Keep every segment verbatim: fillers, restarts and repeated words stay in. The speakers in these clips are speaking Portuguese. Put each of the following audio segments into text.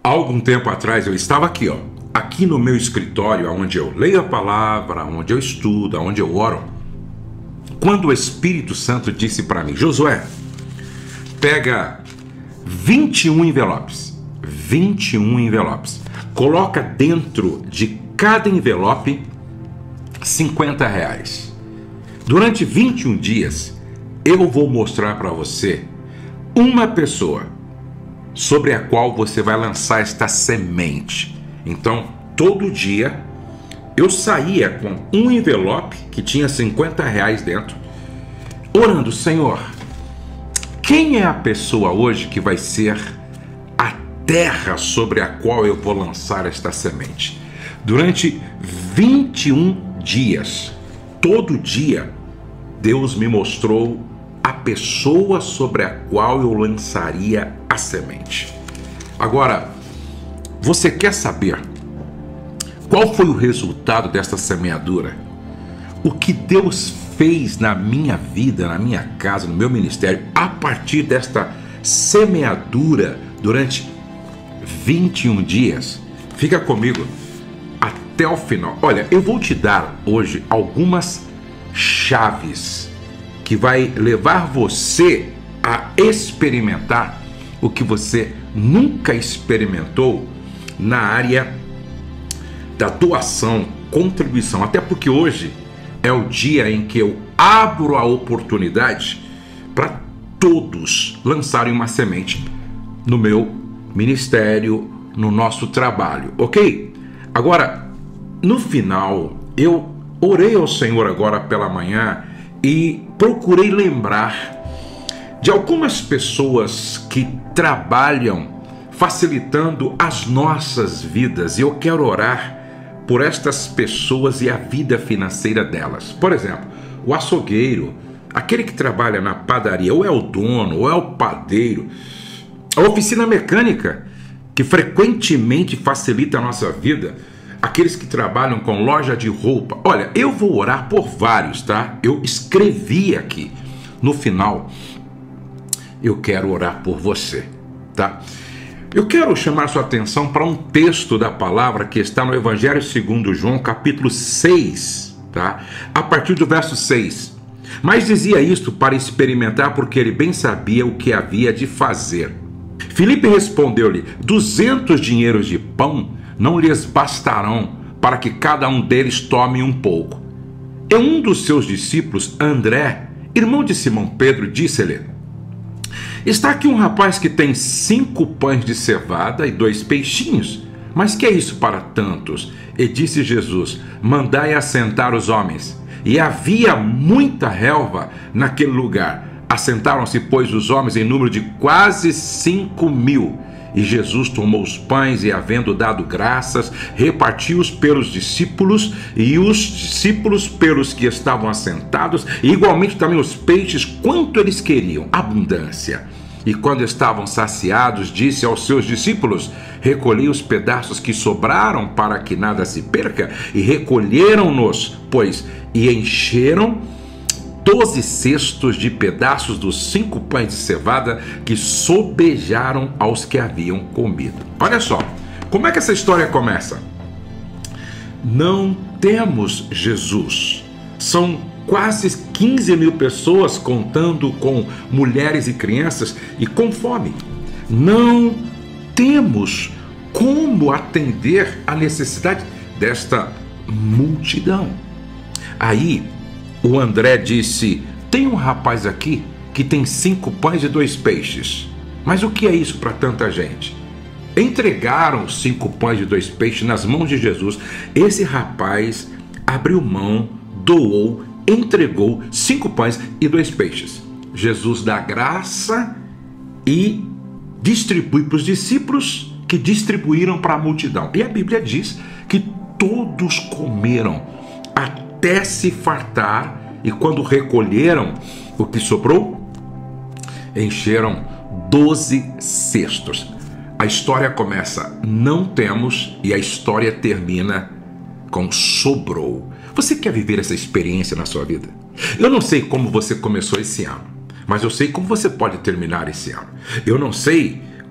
Há algum tempo atrás eu estava aqui, ó, aqui no meu escritório, onde eu leio a palavra, onde eu estudo, onde eu oro, quando o Espírito Santo disse para mim: Josué, pega vinte e um envelopes, vinte e um envelopes, coloca dentro de cada envelope cinquenta reais. Durante vinte e um dias, eu vou mostrar para você uma pessoa sobre a qual você vai lançar esta semente. Então, todo dia, eu saía com um envelope que tinha cinquenta reais dentro, orando: Senhor, quem é a pessoa hoje que vai ser a terra sobre a qual eu vou lançar esta semente? Durante vinte e um dias, todo dia, Deus me mostrou a pessoa sobre a qual eu lançaria a semente. Agora, você quer saber qual foi o resultado desta semeadura? O que Deus fez na minha vida, na minha casa, no meu ministério, a partir desta semeadura durante vinte e um dias? Fica comigo até o final. Olha, eu vou te dar hoje algumas chaves que vai levar você a experimentar o que você nunca experimentou na área da doação, contribuição. Até porque hoje é o dia em que eu abro a oportunidade para todos lançarem uma semente no meu ministério, no nosso trabalho, ok? Agora, no final, eu orei ao Senhor agora pela manhã e procurei lembrar de algumas pessoas que trabalham facilitando as nossas vidas, e eu quero orar por estas pessoas e a vida financeira delas. Por exemplo, o açougueiro, aquele que trabalha na padaria, ou é o dono, ou é o padeiro, a oficina mecânica, que frequentemente facilita a nossa vida, aqueles que trabalham com loja de roupa. Olha, eu vou orar por vários, tá? Eu escrevi aqui. No final, eu quero orar por você, tá? Eu quero chamar sua atenção para um texto da palavra que está no Evangelho segundo João, capítulo seis, tá? A partir do verso seis. Mas dizia isto para experimentar, porque ele bem sabia o que havia de fazer. Filipe respondeu-lhe: duzentos dinheiros de pão não lhes bastarão para que cada um deles tome um pouco. E um dos seus discípulos, André, irmão de Simão Pedro, disse-lhe: está aqui um rapaz que tem cinco pães de cevada e dois peixinhos, mas que é isso para tantos? E disse Jesus: mandai assentar os homens. E havia muita relva naquele lugar. Assentaram-se, pois, os homens em número de quase cinco mil. E Jesus tomou os pães e, havendo dado graças, repartiu-os pelos discípulos, e os discípulos pelos que estavam assentados, e igualmente também os peixes, quanto eles queriam, abundância. E quando estavam saciados, disse aos seus discípulos: recolhi os pedaços que sobraram para que nada se perca, e recolheram-nos, pois, e encheram doze cestos de pedaços dos cinco pães de cevada que sobejaram aos que haviam comido. Olha só, como é que essa história começa? Não temos Jesus. São quase quinze mil pessoas, contando com mulheres e crianças, e com fome. Não temos como atender a necessidade desta multidão. Aí o André disse: tem um rapaz aqui que tem cinco pães e dois peixes. Mas o que é isso para tanta gente? Entregaram os cinco pães e dois peixes nas mãos de Jesus. Esse rapaz abriu mão, doou, entregou cinco pães e dois peixes. Jesus dá graça e distribui para os discípulos, que distribuíram para a multidão. E a Bíblia diz que todos comeram até se fartar, e quando recolheram o que sobrou, encheram doze cestos. A história começa: não temos, e a história termina com sobrou. Você quer viver essa experiência na sua vida? Eu não sei como você começou esse ano, mas eu sei como você pode terminar esse ano. Eu não sei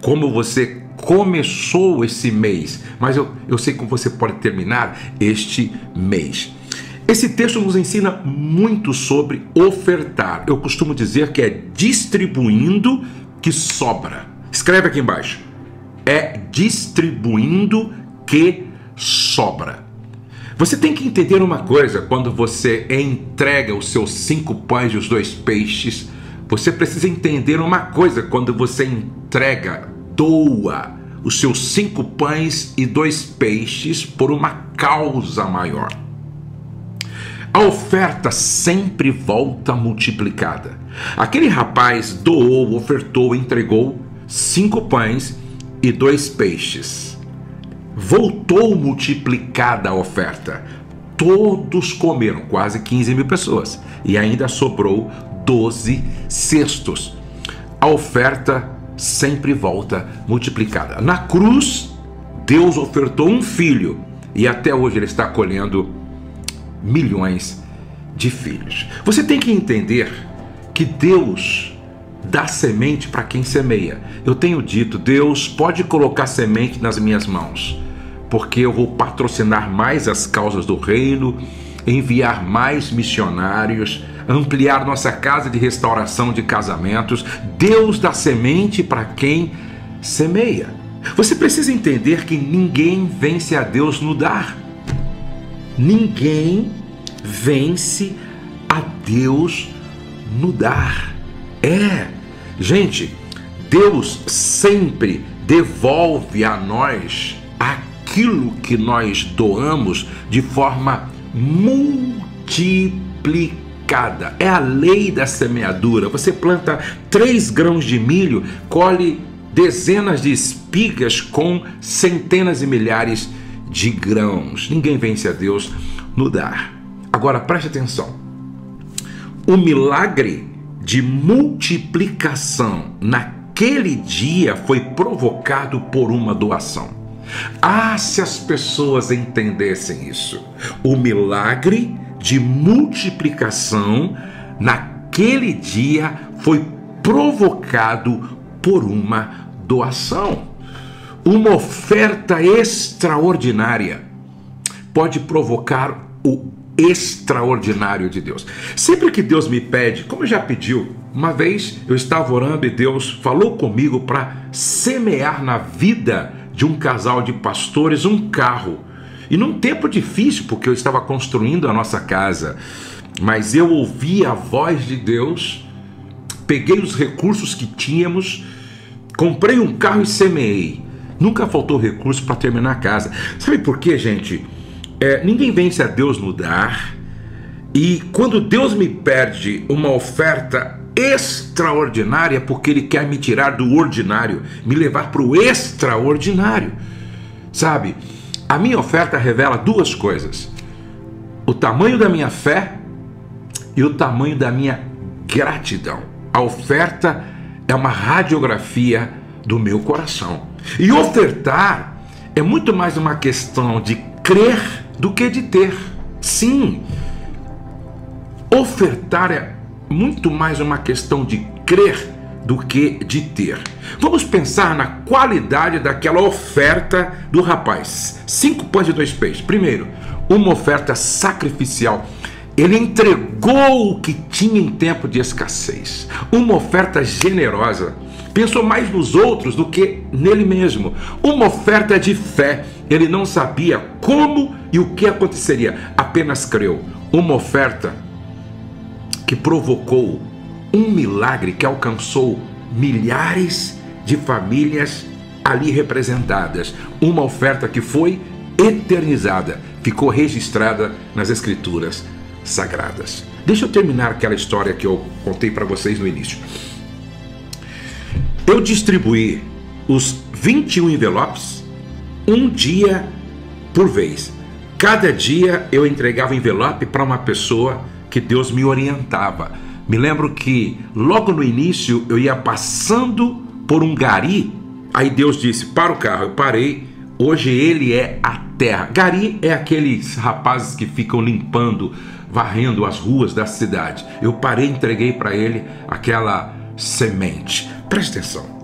como você começou esse mês, mas eu, eu sei como você pode terminar este mês. Esse texto nos ensina muito sobre ofertar. Eu costumo dizer que é distribuindo que sobra. Escreve aqui embaixo. É distribuindo que sobra. Você tem que entender uma coisa: quando você entrega os seus cinco pães e os dois peixes, você precisa entender uma coisa: quando você entrega, doa os seus cinco pães e dois peixes por uma causa maior. A oferta sempre volta multiplicada. Aquele rapaz doou, ofertou, entregou cinco pães e dois peixes. Voltou multiplicada a oferta. Todos comeram, quase quinze mil pessoas. E ainda sobrou doze cestos. A oferta sempre volta multiplicada. Na cruz, Deus ofertou um filho. E até hoje ele está colhendo milhões de filhos. Você tem que entender que Deus dá semente para quem semeia. Eu tenho dito: Deus pode colocar semente nas minhas mãos, porque eu vou patrocinar mais as causas do reino, enviar mais missionários, ampliar nossa casa de restauração de casamentos. Deus dá semente para quem semeia. Você precisa entender que ninguém vence a Deus no dar. Ninguém vence a Deus no dar. É, gente, Deus sempre devolve a nós aquilo que nós doamos de forma multiplicada. É a lei da semeadura. Você planta três grãos de milho, colhe dezenas de espigas com centenas e milhares de grãos. Ninguém vence a Deus no dar. Agora preste atenção. O milagre de multiplicação naquele dia foi provocado por uma doação. Ah, se as pessoas entendessem isso. O milagre de multiplicação naquele dia foi provocado por uma doação. Uma oferta extraordinária pode provocar o extraordinário de Deus. Sempre que Deus me pede, como já pediu, uma vez eu estava orando e Deus falou comigo para semear na vida de um casal de pastores um carro. E num tempo difícil, porque eu estava construindo a nossa casa, mas eu ouvi a voz de Deus, peguei os recursos que tínhamos, comprei um carro e semeei. Nunca faltou recurso para terminar a casa. Sabe por quê, gente? É, ninguém vence a Deus no dar. E quando Deus me pede uma oferta extraordinária, porque Ele quer me tirar do ordinário, me levar para o extraordinário. Sabe? A minha oferta revela duas coisas: o tamanho da minha fé e o tamanho da minha gratidão. A oferta é uma radiografia do meu coração. E ofertar é muito mais uma questão de crer do que de ter. Sim, ofertar é muito mais uma questão de crer do que de ter. Vamos pensar na qualidade daquela oferta do rapaz. Cinco pães e dois peixes. Primeiro, uma oferta sacrificial. Ele entregou o que tinha em tempo de escassez. Uma oferta generosa. Pensou mais nos outros do que nele mesmo. Uma oferta de fé. Ele não sabia como e o que aconteceria, apenas creu. Uma oferta que provocou um milagre que alcançou milhares de famílias ali representadas. Uma oferta que foi eternizada, ficou registrada nas Escrituras Sagradas. Deixa eu terminar aquela história que eu contei para vocês no início. Eu distribuí os vinte e um envelopes um dia por vez. Cada dia eu entregava envelope para uma pessoa que Deus me orientava. Me lembro que logo no início eu ia passando por um gari, aí Deus disse: para o carro. Eu parei. Hoje ele é a terra. Gari é aqueles rapazes que ficam limpando, varrendo as ruas da cidade. Eu parei e entreguei para ele aquela semente. Preste atenção.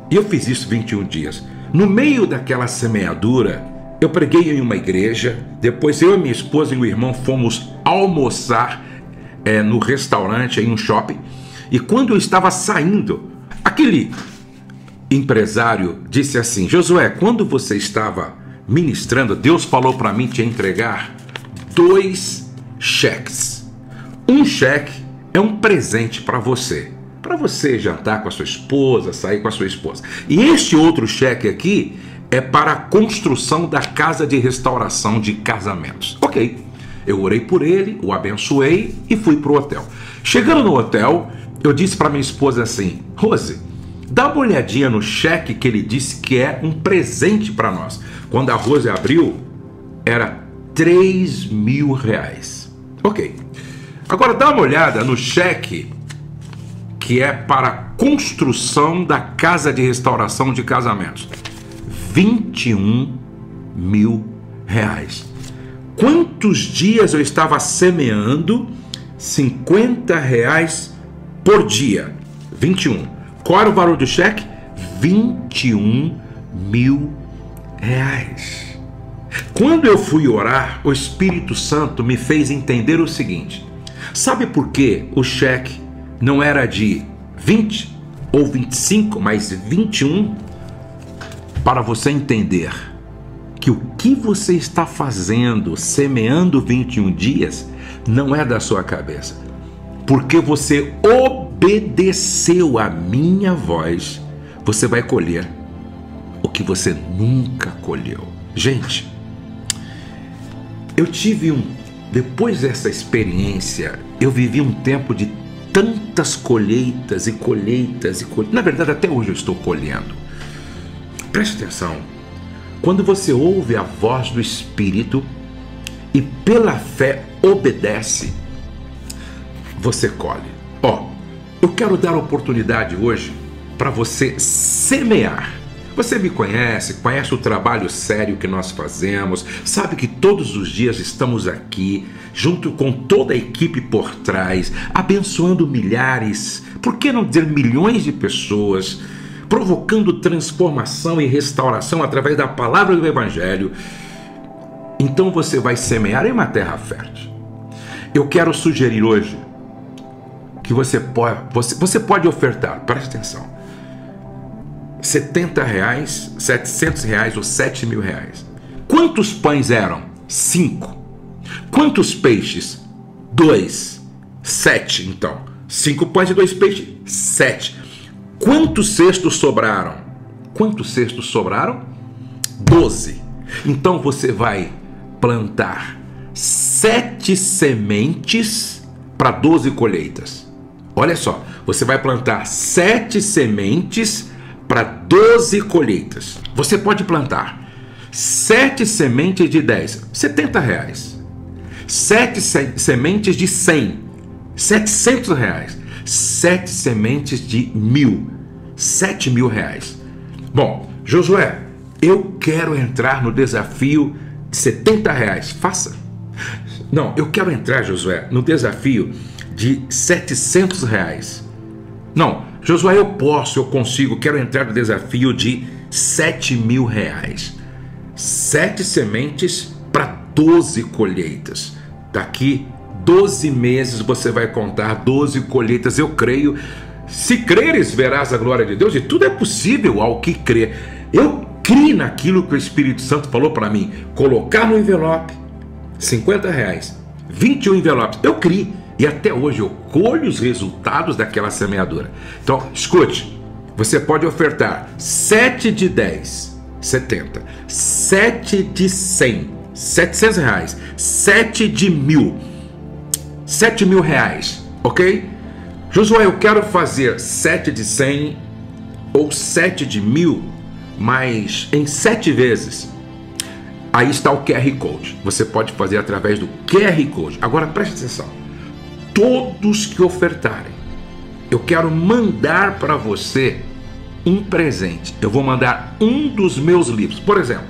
E eu fiz isso vinte e um dias. No meio daquela semeadura, eu preguei em uma igreja. Depois eu, minha esposa e o irmão fomos almoçar é, no restaurante, em um shopping. E quando eu estava saindo, aquele empresário disse assim: Josué, quando você estava ministrando, Deus falou para mim te entregar dois cheques. Um cheque é um presente para você, para você jantar com a sua esposa, sair com a sua esposa. E este outro cheque aqui é para a construção da casa de restauração de casamentos. Ok, eu orei por ele, o abençoei e fui para o hotel. Chegando no hotel, eu disse para minha esposa assim: Rose, dá uma olhadinha no cheque que ele disse que é um presente para nós. Quando a Rose abriu, era três mil reais. Ok, agora dá uma olhada no cheque que é para a construção da casa de restauração de casamentos. vinte e um mil reais. Quantos dias eu estava semeando? cinquenta reais por dia. vinte e um. Qual era o valor do cheque? vinte e um mil reais. Quando eu fui orar, o Espírito Santo me fez entender o seguinte: sabe por que o cheque não era de vinte ou vinte e cinco, mas vinte e um? Para você entender que o que você está fazendo, semeando vinte e um dias, não é da sua cabeça. Porque você obedeceu a minha voz, você vai colher o que você nunca colheu. Gente, eu tive um... Depois dessa experiência, eu vivi um tempo de tantas colheitas e colheitas e colheitas. Na verdade, até hoje eu estou colhendo. Preste atenção. Quando você ouve a voz do Espírito e pela fé obedece, você colhe. Ó, eu quero dar oportunidade hoje para você semear. Você me conhece, conhece o trabalho sério que nós fazemos, sabe que todos os dias estamos aqui, junto com toda a equipe por trás, abençoando milhares, por que não dizer milhões de pessoas, provocando transformação e restauração através da palavra do Evangelho. Então você vai semear em uma terra fértil. Eu quero sugerir hoje que você pode, você, você pode ofertar, preste atenção, setenta reais, setecentos reais ou sete mil reais. Quantos pães eram? Cinco. Quantos peixes? Dois. Sete, então. Cinco pães e dois peixes, sete. Quantos cestos sobraram? Quantos cestos sobraram? Doze. Então você vai plantar sete sementes para doze colheitas. Olha só, você vai plantar sete sementes para doze colheitas. Você pode plantar sete sementes de dez, setenta reais. Sete se sementes de cem, setecentos reais. Sete sementes de mil, sete mil reais. Bom, Josué, eu quero entrar no desafio de setenta reais. Faça. Não, eu quero entrar, Josué, no desafio de setecentos reais. Não, Josué, eu posso, eu consigo, quero entrar no desafio de sete mil reais. Sete sementes para doze colheitas. Daqui doze meses você vai contar doze colheitas, eu creio. Se creres, verás a glória de Deus, e tudo é possível ao que crer. Eu criei naquilo que o Espírito Santo falou para mim, colocar no envelope cinquenta reais, vinte e um envelopes, eu criei. E até hoje eu colho os resultados daquela semeadura. Então, escute, você pode ofertar sete de dez, setenta, sete de cem, setecentos reais, sete de mil, sete mil reais, ok? Josué, eu quero fazer sete de cem ou sete de mil, mas em sete vezes. Aí está o Q R Code. Você pode fazer através do Q R Code. Agora preste atenção. Todos que ofertarem, eu quero mandar para você um presente. Eu vou mandar um dos meus livros. Por exemplo,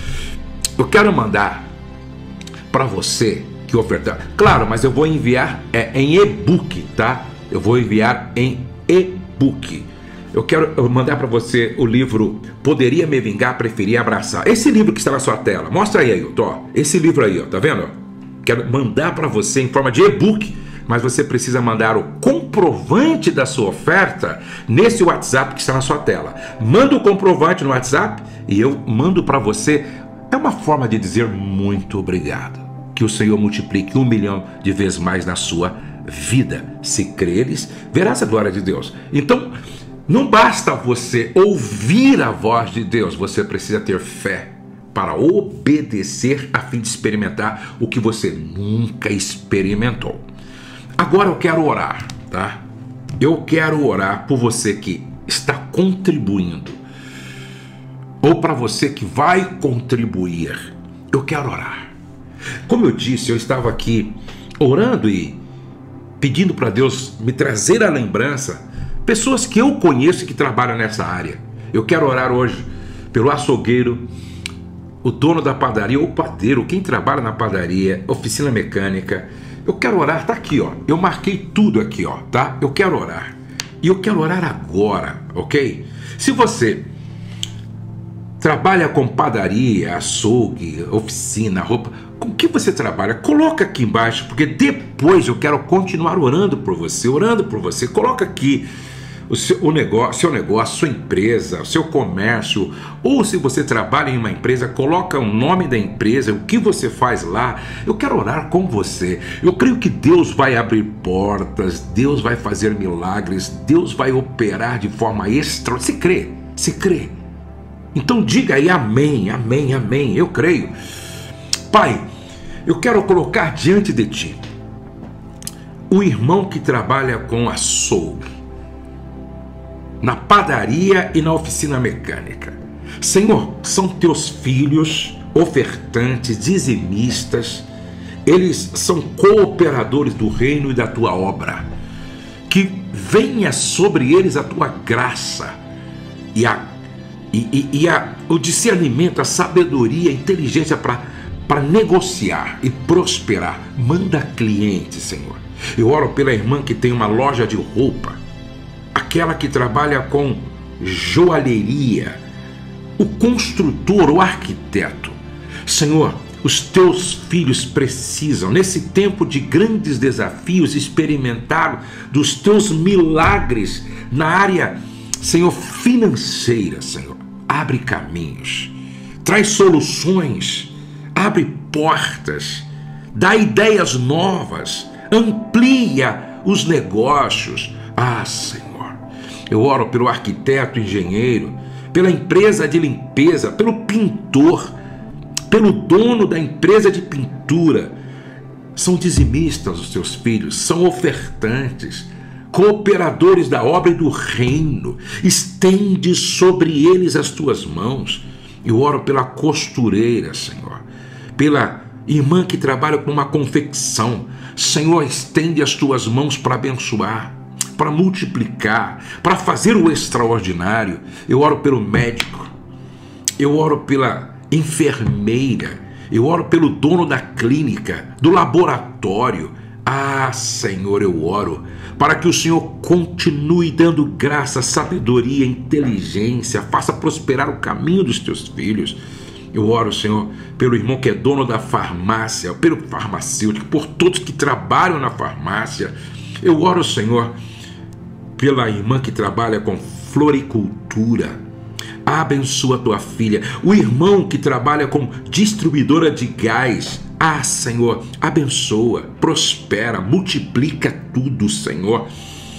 eu quero mandar para você que ofertar. Claro, mas eu vou enviar é, em e-book, tá? Eu vou enviar em e-book. eu quero mandar para você o livro Poderia Me Vingar, Preferia Abraçar. Esse livro que está na sua tela, mostra aí, Ailton, ó, esse livro aí, ó, tá vendo? Quero mandar para você em forma de e-book, mas você precisa mandar o comprovante da sua oferta nesse WhatsApp que está na sua tela. Manda o comprovante no WhatsApp e eu mando para você. É uma forma de dizer muito obrigado. Que o Senhor multiplique um milhão de vezes mais na sua vida. Se creres, verás a glória de Deus. Então, não basta você ouvir a voz de Deus, você precisa ter fé para obedecer a fim de experimentar o que você nunca experimentou. Agora eu quero orar, tá? Eu quero orar por você que está contribuindo, ou para você que vai contribuir. Eu quero orar. Como eu disse, eu estava aqui orando e pedindo para Deus me trazer à lembrança pessoas que eu conheço que trabalham nessa área. Eu quero orar hoje pelo açougueiro, o dono da padaria, o padeiro, quem trabalha na padaria, oficina mecânica. Eu quero orar, tá aqui, ó. Eu marquei tudo aqui, ó, tá? Eu quero orar. E eu quero orar agora, ok? Se você trabalha com padaria, açougue, oficina, roupa, com que você trabalha? Coloca aqui embaixo, porque depois eu quero continuar orando por você, orando por você. Coloca aqui o seu, o negócio, seu negócio, sua empresa, o seu comércio, ou se você trabalha em uma empresa, coloca o nome da empresa, o que você faz lá. Eu quero orar com você. Eu creio que Deus vai abrir portas, Deus vai fazer milagres, Deus vai operar de forma extra. Você crê? Você crê? Então diga aí amém, amém, amém. Eu creio. Pai, eu quero colocar diante de ti o irmão que trabalha com açougue, na padaria e na oficina mecânica. Senhor, são teus filhos, ofertantes, dizimistas. Eles são cooperadores do reino e da tua obra. Que venha sobre eles a tua graça e, a, e, e, e a, o discernimento, a sabedoria, a inteligência para para negociar e prosperar. Manda clientes, Senhor. Eu oro pela irmã que tem uma loja de roupa, aquela que trabalha com joalheria, o construtor, o arquiteto. Senhor, os teus filhos precisam, nesse tempo de grandes desafios, experimentar dos teus milagres na área, Senhor, financeira, Senhor. Abre caminhos, traz soluções, abre portas, dá ideias novas, amplia os negócios. Ah, Senhor, eu oro pelo arquiteto, engenheiro, pela empresa de limpeza, pelo pintor, pelo dono da empresa de pintura. São dizimistas os teus filhos, são ofertantes, cooperadores da obra e do reino. Estende sobre eles as tuas mãos. Eu oro pela costureira, Senhor, pela irmã que trabalha com uma confecção. Senhor, estende as tuas mãos para abençoar, para multiplicar, para fazer o extraordinário. Eu oro pelo médico, eu oro pela enfermeira, eu oro pelo dono da clínica, do laboratório. Ah, Senhor, eu oro para que o Senhor continue dando graça, sabedoria, inteligência, faça prosperar o caminho dos teus filhos. Eu oro, Senhor, pelo irmão que é dono da farmácia, pelo farmacêutico, por todos que trabalham na farmácia. Eu oro, Senhor, pela irmã que trabalha com floricultura. Abençoa tua filha. O irmão que trabalha com distribuidora de gás. Ah, Senhor, abençoa, prospera, multiplica tudo, Senhor.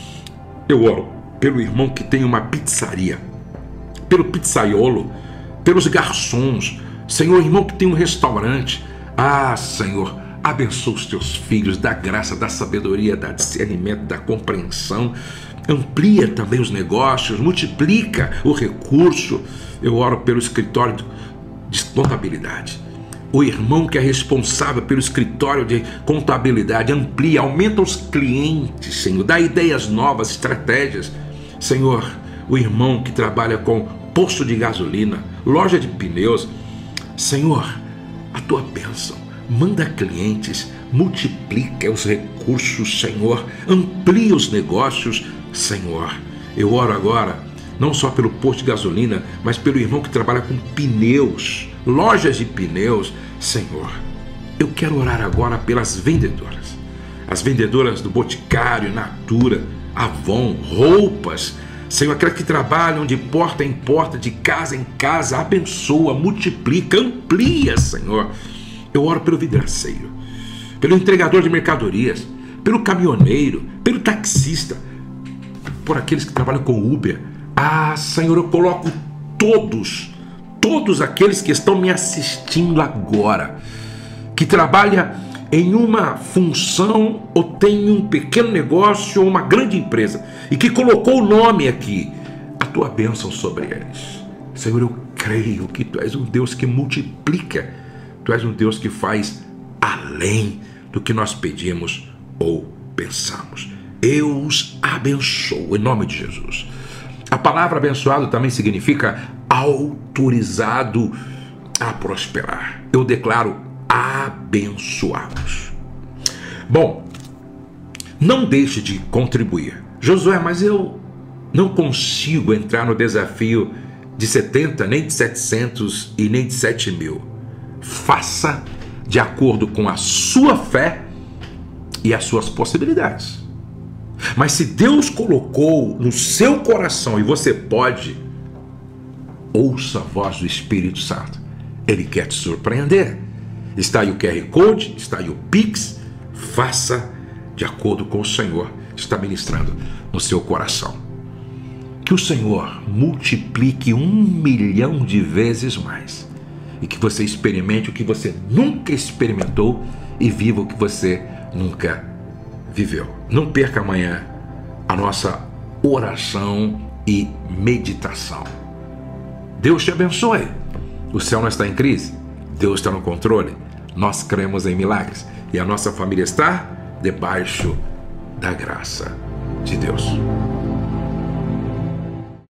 Eu oro pelo irmão que tem uma pizzaria, pelo pizzaiolo, pelos garçons. Senhor, irmão que tem um restaurante. Ah, Senhor, abençoa os teus filhos, dá graça, dá sabedoria, dá discernimento, dá compreensão. Amplia também os negócios, multiplica o recurso. Eu oro pelo escritório de contabilidade. O irmão que é responsável pelo escritório de contabilidade, amplia, aumenta os clientes, Senhor, dá ideias novas, estratégias. Senhor, o irmão que trabalha com posto de gasolina, loja de pneus. Senhor, a tua bênção, manda clientes, multiplica os recursos, Senhor, amplia os negócios, Senhor. Eu oro agora não só pelo posto de gasolina, mas pelo irmão que trabalha com pneus, lojas de pneus. Senhor, eu quero orar agora pelas vendedoras, as vendedoras do Boticário, Natura, Avon, roupas. Senhor, aquelas que trabalham de porta em porta, de casa em casa, abençoa, multiplica, amplia, Senhor. Eu oro pelo vidraceiro, pelo entregador de mercadorias, pelo caminhoneiro, pelo taxista, por aqueles que trabalham com Uber. Ah, Senhor, eu coloco todos, todos aqueles que estão me assistindo agora, que trabalham em uma função ou tem um pequeno negócio ou uma grande empresa e que colocou o nome aqui, a tua bênção sobre eles. Senhor, eu creio que tu és um Deus que multiplica, tu és um Deus que faz além do que nós pedimos ou pensamos. Eu os abençoo em nome de Jesus. A palavra abençoado também significa autorizado a prosperar. Eu declaro abençoados. Bom, não deixe de contribuir. Josué, mas eu não consigo entrar no desafio de setenta, nem de setecentos e nem de sete mil. Faça de acordo com a sua fé e as suas possibilidades. Mas se Deus colocou no seu coração e você pode, ouça a voz do Espírito Santo. Ele quer te surpreender. Está aí o Q R Code, está aí o Pix. Faça de acordo com o Senhor está ministrando no seu coração. Que o Senhor multiplique um milhão de vezes mais e que você experimente o que você nunca experimentou e viva o que você nunca viveu. Não perca amanhã a nossa oração e meditação. Deus te abençoe. O céu não está em crise, Deus está no controle. Nós cremos em milagres e a nossa família está debaixo da graça de Deus.